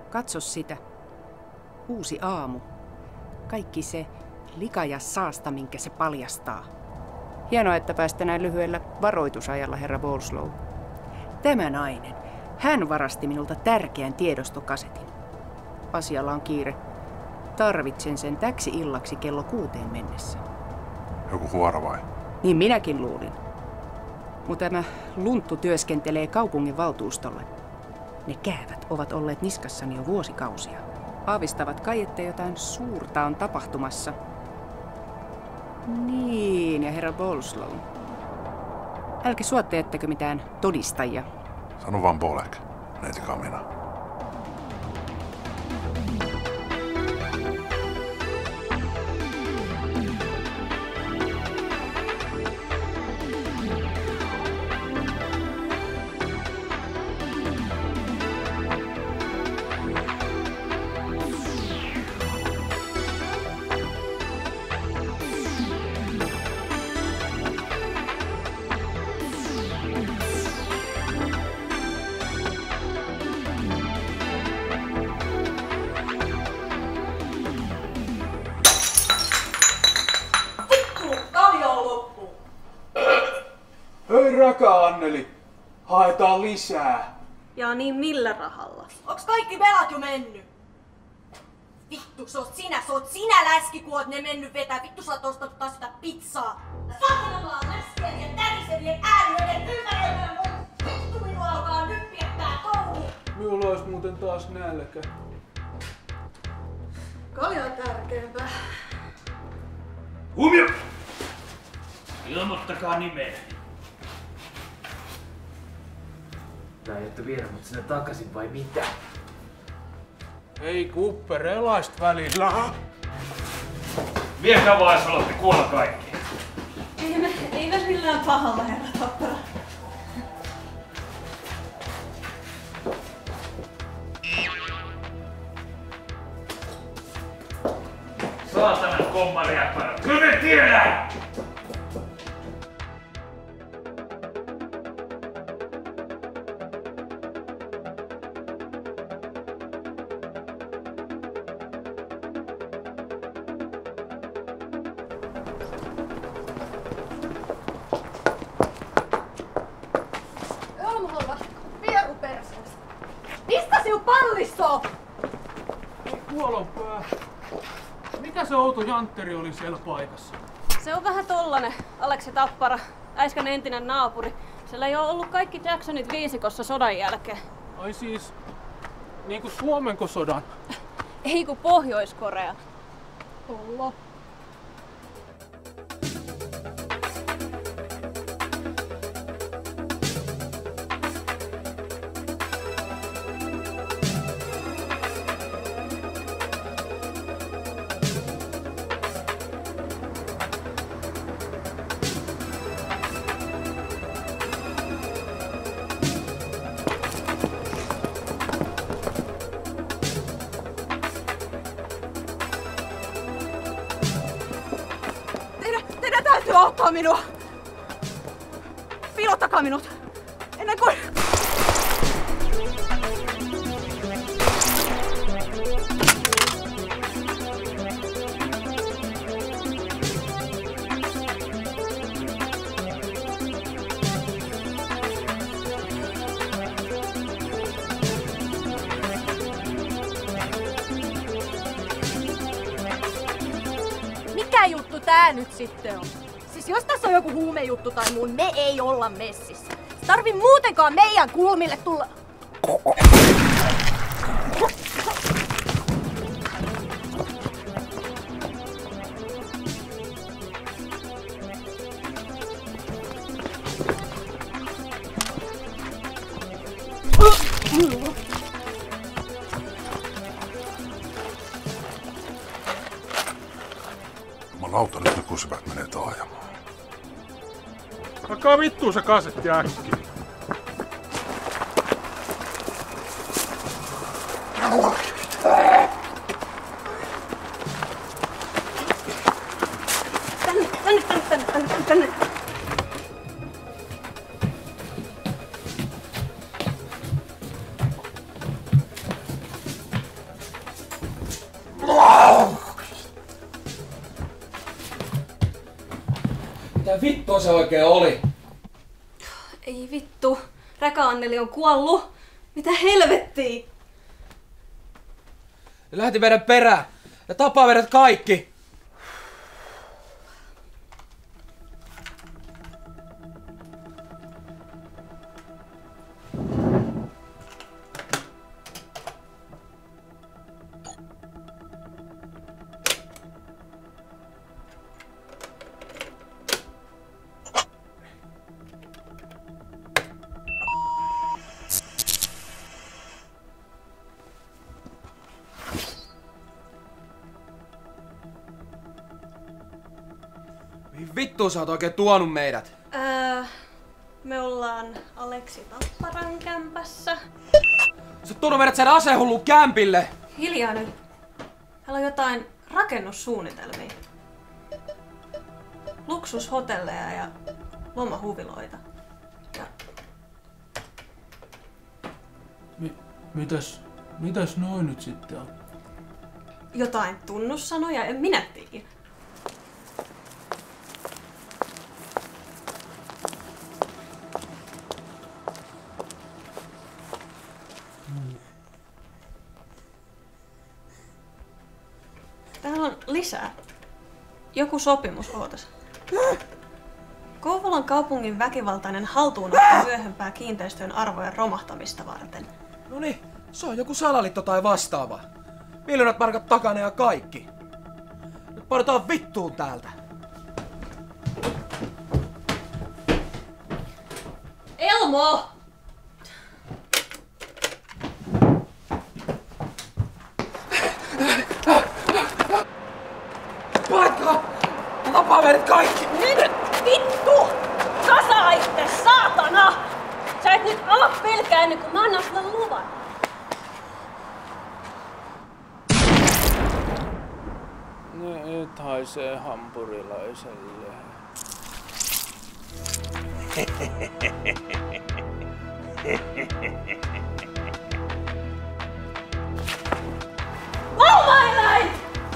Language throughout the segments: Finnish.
Katso sitä. Uusi aamu. Kaikki se lika ja saasta, minkä se paljastaa. Hienoa, että päästä näin lyhyellä varoitusajalla, herra Boleslow. Tämä nainen. Hän varasti minulta tärkeän tiedostokasetin. Asialla on kiire. Tarvitsen sen täksi illaksi kello 6 mennessä. Joku huora vai? Niin minäkin luulin. Mutta tämä lunttu työskentelee kaupungin valtuustolle. Ne käävät ovat olleet niskassani jo vuosikausia. Aavistavat kai, että jotain suurta on tapahtumassa. Niin, ja herra Boleslow. Älkää suotteettekö mitään todistajia? Sano vaan Bolek, neiti Kamina. Hei raka Anneli, haetaan lisää. Ja niin millä rahalla? Onks kaikki velat jo mennyt? Vittu, se oot sinä läski, kun oot ne mennyt vetää. Vittu, sä oot ostanut taas sitä pizzaa. Saatana vaan läskien ja tärisevien ääriöiden ympäröimään mun. Vittu, minua alkaa nyt piettää touhu. Minulla ois muuten taas nälkä. Kalja on tärkeämpää. Huomio! Ilmoittakaa nimeni. Tai ette viedä mut sinne takaisin vai mitä? Ei Cooper, elaist välillä. Viekää vaan, jos haluatte kuolla kaikki. Ei me millään pahalla, herra Tappara. Saatanan kommariäppärä. Kyllä me tiedään! Aamulla vieru perseestä. Mistä sinun pallissoo? Ei kuolonpää. Mikä se outo jantteri oli siellä paikassa? Se on vähän tollanen, Aleksi Tappara, äiskän entinen naapuri. Siellä ei ole ollut kaikki Jacksonit viisikossa sodan jälkeen. Ai siis, niinku Suomenko sodan? Ei kun Pohjois-Korea. Olla. Teidän täytyy auttaa minua! Piilottakaa minut! Ennen kuin... Mikä juttu tää nyt sitten on? Siis jos tässä on joku huumejuttu tai muun, me ei olla messissä. Tarvii muutenkaan meidän kulmille tulla... Jumalauta, nyt ne kusivät menee taajamaan. Alkaa vittuun se kasetti äkkiä. Tänne. Mitä vittua se oikein oli? Ei vittu. Räkä-Anneli on kuollut. Mitä helvettiä? Ne lähti meidän perään ja tapaa meidät kaikki. Mihin vittuun sä oot oikein tuonut meidät? Me ollaan Aleksi Tapparan kämpässä. Sä oot tuonut meidät sen asehulluun kämpille! Hiljaa nyt. Täällä on jotain rakennussuunnitelmia. Luksushotelleja ja lomahuviloita. Ja... Mitäs noin nyt sitten on? jotain tunnussanoja, en minä tiedä. Täällä on lisää. Joku sopimus, ootas. Kouvolan kaupungin väkivaltainen haltuunotto myöhempää kiinteistöjen arvojen romahtamista varten. Noniin, se on joku salaliitto tai vastaava. Miljoonat markat takana ja kaikki. Nyt painetaan vittuun täältä. Elmo! Paikka! Tapaa meidät kaikki! Nyt vittu! Kasa itse, saatana! Sä et nyt ala pelkää ennen kuin mä annan sulle luvan. Nyt haisee hampurilaiselle. Laumaeläin!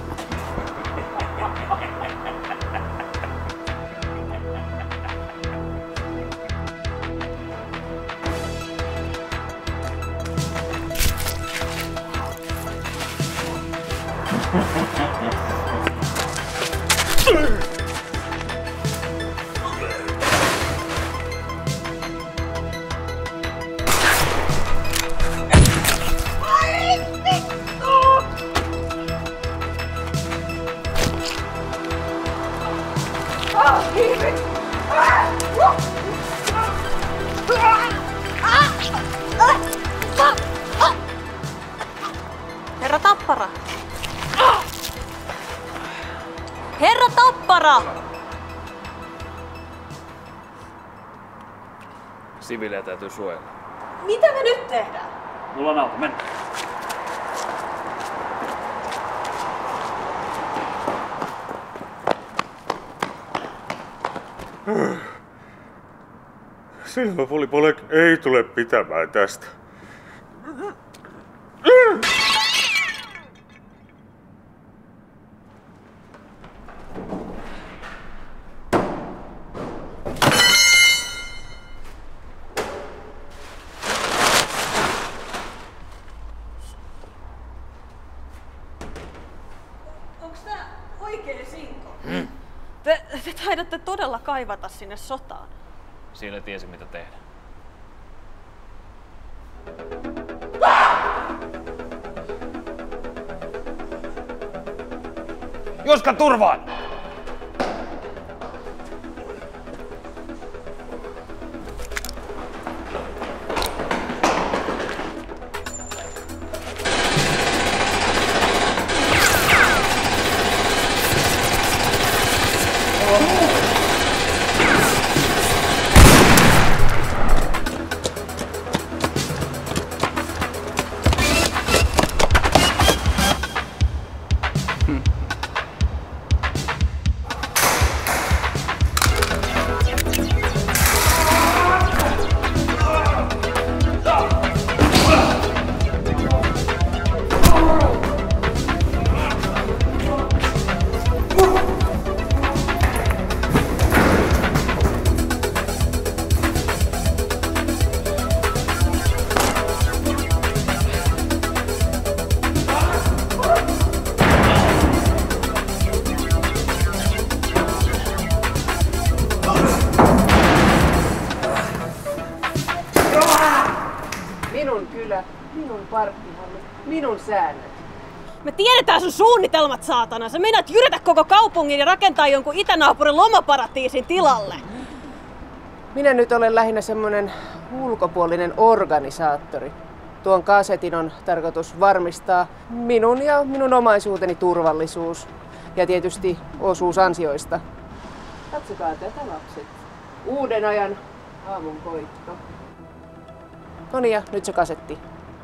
Herra Tappara! Herra Tappara! Siviilejä täytyy suojella. Mitä me nyt tehdään? Mulla on auto, mennään. Silmäpulipolek ei tule pitämään tästä. Onks tää oikee sinko? Te taidatte todella kaivata sinne sotaan. Siellä tiesi mitä tehdä. Juska turvaan! kylä, minun parkkihalli, minun säännöt. Me tiedetään sun suunnitelmat, saatana. Sä meinaat jyrätä koko kaupungin ja rakentaa jonkun itänaapurin lomaparatiisin tilalle. Minä nyt olen lähinnä semmoinen ulkopuolinen organisaattori. Tuon kasetin on tarkoitus varmistaa minun ja minun omaisuuteni turvallisuus. Ja tietysti osuus ansioista. Katsokaa tätä, lapset. Uuden ajan aamun koitto. Noniin, ja nyt se kasetti.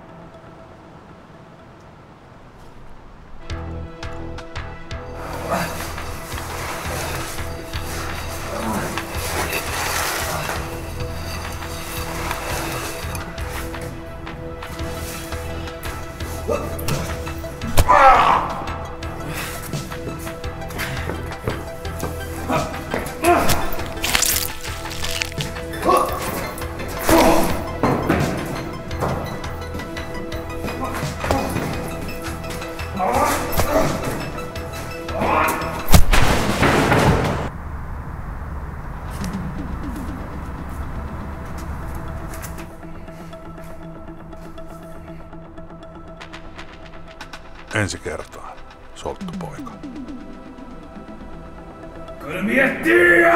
Ensi kertaa, solttupoika. Kyllä miettii!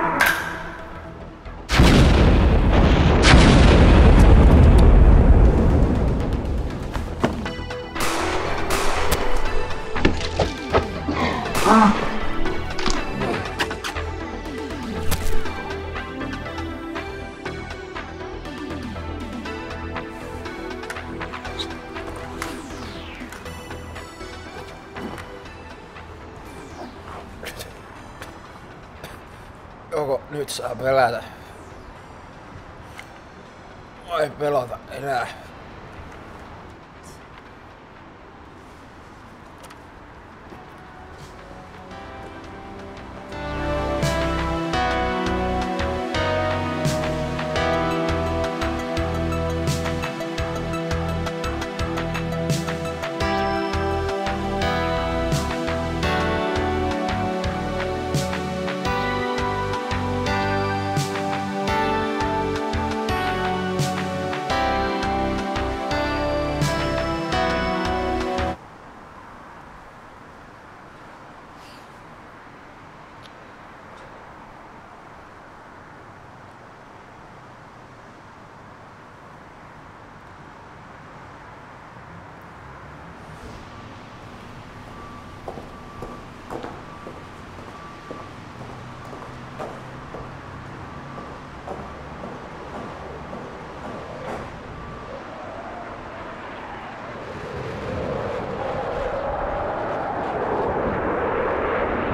Joko nyt saa pelätä? Vai pelota enää?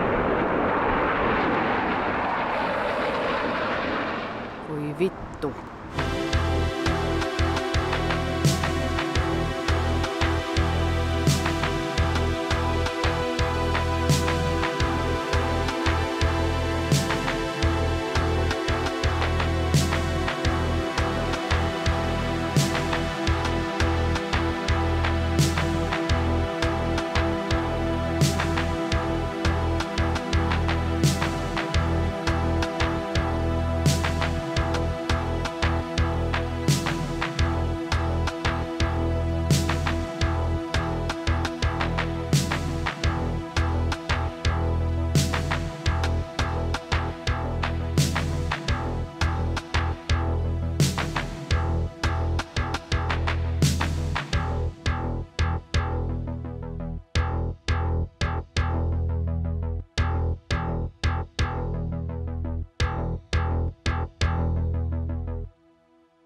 Voi vittu.